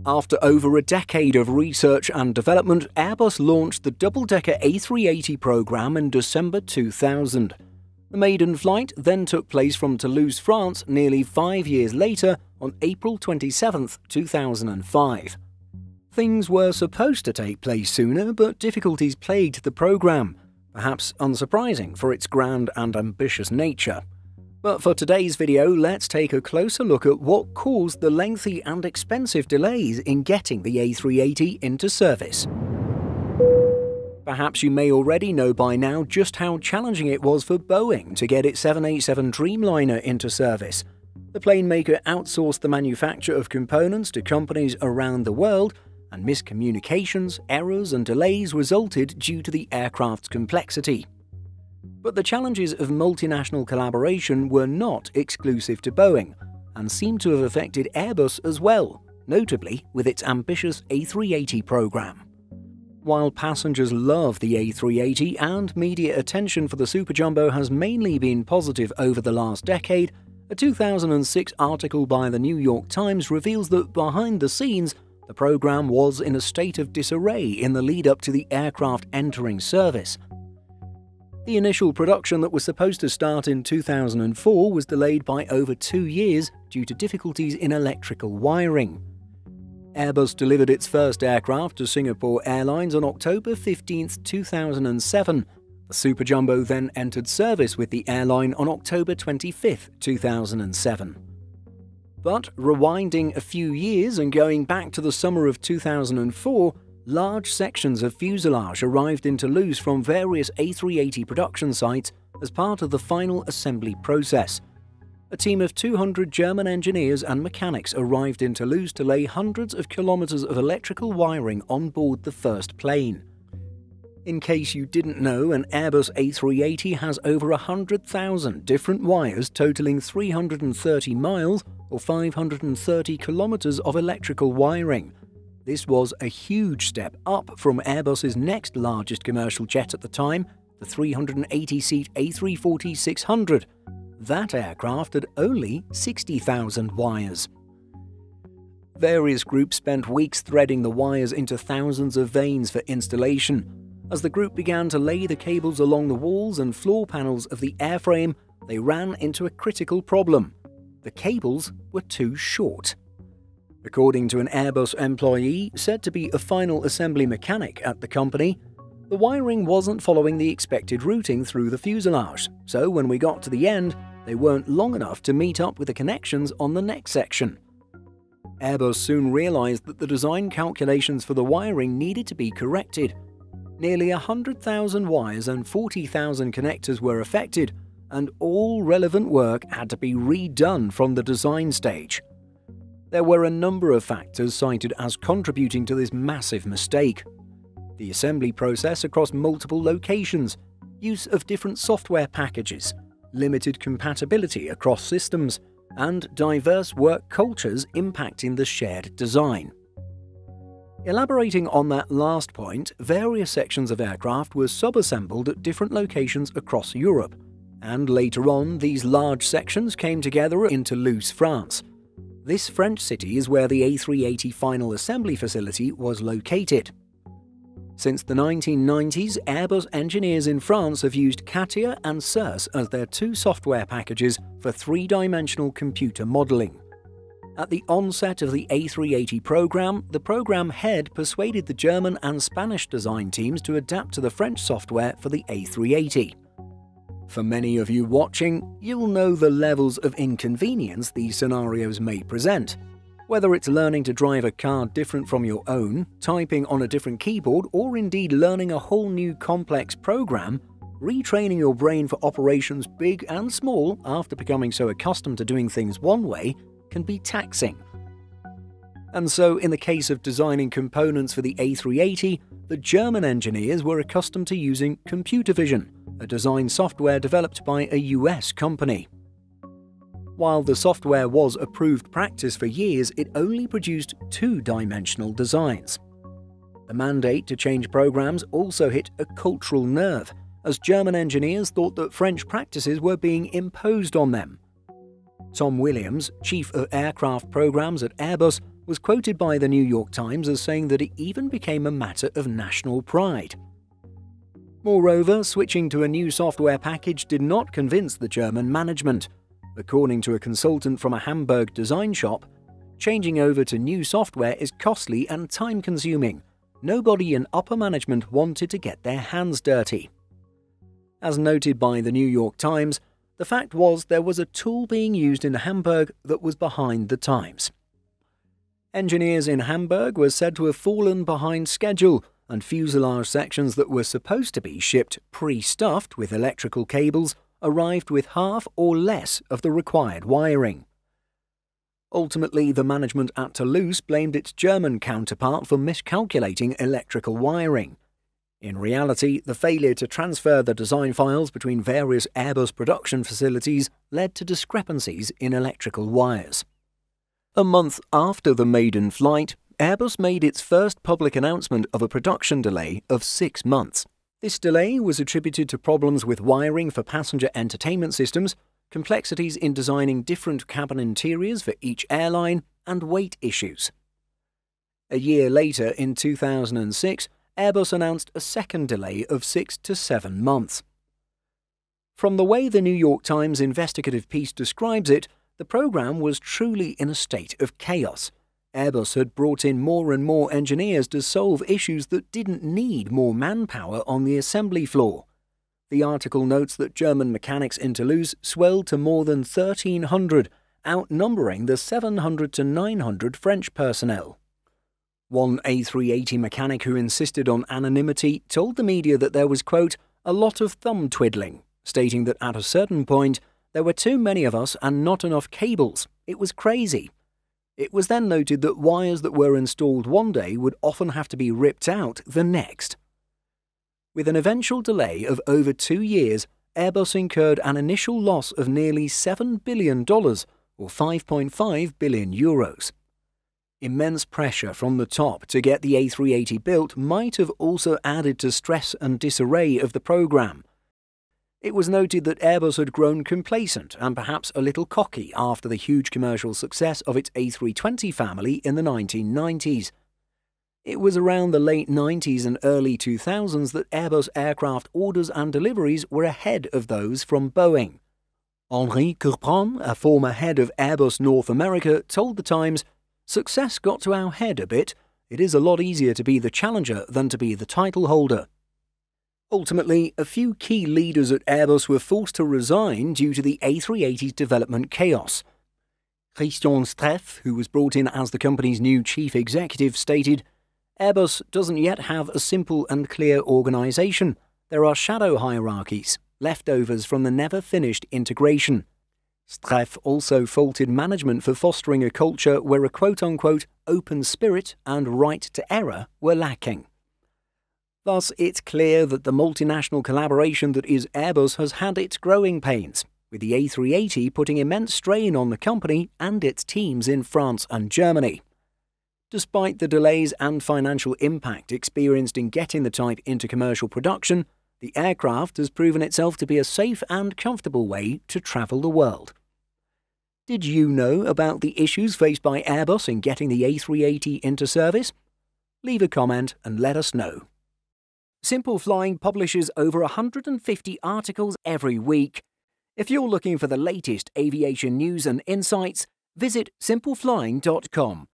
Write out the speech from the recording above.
After over a decade of research and development, Airbus launched the double-decker A380 program in December 2000. The maiden flight then took place from Toulouse, France, nearly 5 years later on April 27, 2005. Things were supposed to take place sooner, but difficulties plagued the program, perhaps unsurprising for its grand and ambitious nature. But for today's video, let's take a closer look at what caused the lengthy and expensive delays in getting the A380 into service. Perhaps you may already know by now just how challenging it was for Boeing to get its 787 Dreamliner into service. The plane maker outsourced the manufacture of components to companies around the world, and miscommunications, errors and delays resulted due to the aircraft's complexity. But the challenges of multinational collaboration were not exclusive to Boeing, and seem to have affected Airbus as well, notably with its ambitious A380 program. While passengers love the A380 and media attention for the Super Jumbo has mainly been positive over the last decade, a 2006 article by the New York Times reveals that behind the scenes, the program was in a state of disarray in the lead-up to the aircraft entering service. The initial production that was supposed to start in 2004 was delayed by over 2 years due to difficulties in electrical wiring. Airbus delivered its first aircraft to Singapore Airlines on October 15, 2007. The Super Jumbo then entered service with the airline on October 25, 2007. But rewinding a few years and going back to the summer of 2004, large sections of fuselage arrived in Toulouse from various A380 production sites as part of the final assembly process. A team of 200 German engineers and mechanics arrived in Toulouse to lay hundreds of kilometers of electrical wiring on board the first plane. In case you didn't know, an Airbus A380 has over 100,000 different wires totaling 330 miles or 530 kilometers of electrical wiring. This was a huge step up from Airbus's next largest commercial jet at the time, the 380-seat A340-600. That aircraft had only 60,000 wires. Various groups spent weeks threading the wires into thousands of vanes for installation. As the group began to lay the cables along the walls and floor panels of the airframe, they ran into a critical problem. The cables were too short. According to an Airbus employee said to be a final assembly mechanic at the company, the wiring wasn't following the expected routing through the fuselage, so when we got to the end, they weren't long enough to meet up with the connections on the next section. Airbus soon realized that the design calculations for the wiring needed to be corrected. Nearly 100,000 wires and 40,000 connectors were affected, and all relevant work had to be redone from the design stage. There were a number of factors cited as contributing to this massive mistake. The assembly process across multiple locations, use of different software packages, limited compatibility across systems, and diverse work cultures impacting the shared design. Elaborating on that last point, various sections of aircraft were sub-assembled at different locations across Europe, and later on these large sections came together in Toulouse, France. This French city is where the A380 final assembly facility was located. Since the 1990s, Airbus engineers in France have used CATIA and CIRS as their two software packages for three-dimensional computer modeling. At the onset of the A380 program, the program head persuaded the German and Spanish design teams to adapt to the French software for the A380. For many of you watching, you'll know the levels of inconvenience these scenarios may present. Whether it's learning to drive a car different from your own, typing on a different keyboard, or indeed learning a whole new complex program, retraining your brain for operations big and small after becoming so accustomed to doing things one way can be taxing. And so, in the case of designing components for the A380, the German engineers were accustomed to using computer vision, a design software developed by a US company. While the software was approved practice for years, it only produced two-dimensional designs. The mandate to change programs also hit a cultural nerve, as German engineers thought that French practices were being imposed on them. Tom Williams, chief of aircraft programs at Airbus, was quoted by the New York Times as saying that it even became a matter of national pride. Moreover, switching to a new software package did not convince the German management. According to a consultant from a Hamburg design shop, changing over to new software is costly and time-consuming. Nobody in upper management wanted to get their hands dirty. As noted by the New York Times, the fact was there was a tool being used in Hamburg that was behind the times. Engineers in Hamburg were said to have fallen behind schedule, and fuselage sections that were supposed to be shipped pre-stuffed with electrical cables arrived with half or less of the required wiring. Ultimately, the management at Toulouse blamed its German counterpart for miscalculating electrical wiring. In reality, the failure to transfer the design files between various Airbus production facilities led to discrepancies in electrical wires. A month after the maiden flight, Airbus made its first public announcement of a production delay of 6 months. This delay was attributed to problems with wiring for passenger entertainment systems, complexities in designing different cabin interiors for each airline, and weight issues. A year later, in 2006, Airbus announced a second delay of 6 to 7 months. From the way the New York Times investigative piece describes it, the program was truly in a state of chaos. Airbus had brought in more and more engineers to solve issues that didn't need more manpower on the assembly floor. The article notes that German mechanics in Toulouse swelled to more than 1,300, outnumbering the 700 to 900 French personnel. One A380 mechanic who insisted on anonymity told the media that there was, quote, a lot of thumb twiddling, stating that at a certain point, there were too many of us and not enough cables. It was crazy. It was then noted that wires that were installed one day would often have to be ripped out the next. With an eventual delay of over 2 years, Airbus incurred an initial loss of nearly $7 billion, or €5.5 billion. Immense pressure from the top to get the A380 built might have also added to stress and disarray of the program. It was noted that Airbus had grown complacent and perhaps a little cocky after the huge commercial success of its A320 family in the 1990s. It was around the late 90s and early 2000s that Airbus aircraft orders and deliveries were ahead of those from Boeing. Henri Courpron, a former head of Airbus North America, told The Times, "Success got to our head a bit. It is a lot easier to be the challenger than to be the title holder." Ultimately, a few key leaders at Airbus were forced to resign due to the A380's development chaos. Christian Streff, who was brought in as the company's new chief executive, stated, "Airbus doesn't yet have a simple and clear organisation. There are shadow hierarchies, leftovers from the never-finished integration." Streff also faulted management for fostering a culture where a quote-unquote open spirit and right to error were lacking. Thus, it's clear that the multinational collaboration that is Airbus has had its growing pains, with the A380 putting immense strain on the company and its teams in France and Germany. Despite the delays and financial impact experienced in getting the type into commercial production, the aircraft has proven itself to be a safe and comfortable way to travel the world. Did you know about the issues faced by Airbus in getting the A380 into service? Leave a comment and let us know. Simple Flying publishes over 150 articles every week. If you're looking for the latest aviation news and insights, visit simpleflying.com.